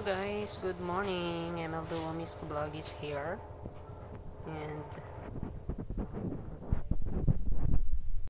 Hello guys, good morning. ML Miss Vlog is here, and